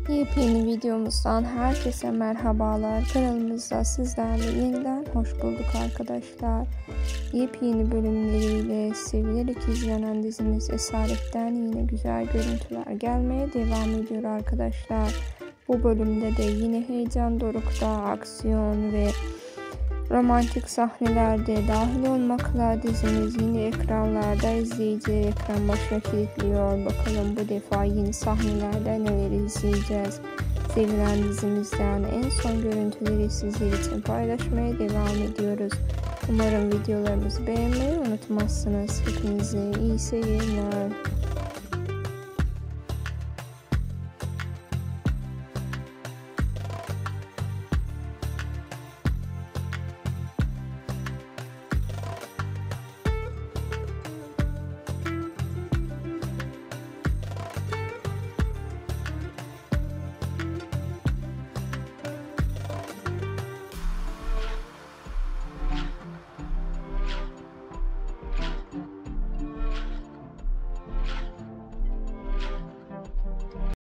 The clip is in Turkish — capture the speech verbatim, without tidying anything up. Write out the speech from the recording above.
Yepyeni videomuzdan herkese merhabalar. Kanalımızda sizlerle yeniden hoş bulduk arkadaşlar. Yepyeni bölümleriyle sevilerek izlenen dizimiz Esaret'ten yine güzel görüntüler gelmeye devam ediyor arkadaşlar. Bu bölümde de yine heyecan dorukta, aksiyon ve romantik sahnelerde dahil olmakla dizimiz yine ekranlarda izleyicileri ekran başına kilitliyor. Bakalım bu defa yeni sahnelerde neler izleyeceğiz. Sevilen dizimizden en son görüntüleri sizler için paylaşmaya devam ediyoruz. Umarım videolarımızı beğenmeyi unutmazsınız. Hepinize iyi seyirler.